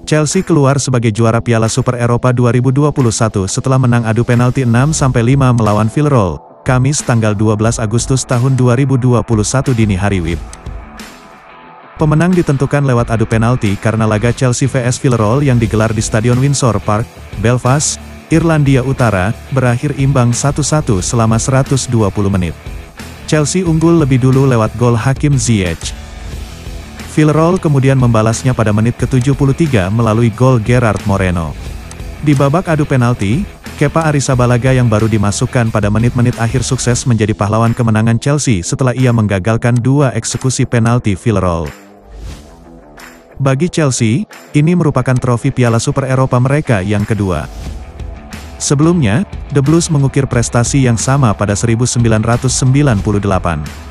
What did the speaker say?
Chelsea keluar sebagai juara Piala Super Eropa 2021 setelah menang adu penalti 6-5 melawan Villarreal, Kamis tanggal 12 Agustus tahun 2021 dini hari WIB. Pemenang ditentukan lewat adu penalti karena laga Chelsea vs Villarreal yang digelar di Stadion Windsor Park, Belfast, Irlandia Utara, berakhir imbang 1-1 selama 120 menit. Chelsea unggul lebih dulu lewat gol Hakim Ziyech. Villarreal kemudian membalasnya pada menit ke-73 melalui gol Gerard Moreno. Di babak adu penalti, Kepa Arrizabalaga yang baru dimasukkan pada menit-menit akhir sukses menjadi pahlawan kemenangan Chelsea setelah ia menggagalkan 2 eksekusi penalti Villarreal. Bagi Chelsea, ini merupakan trofi Piala Super Eropa mereka yang kedua. Sebelumnya, The Blues mengukir prestasi yang sama pada 1998.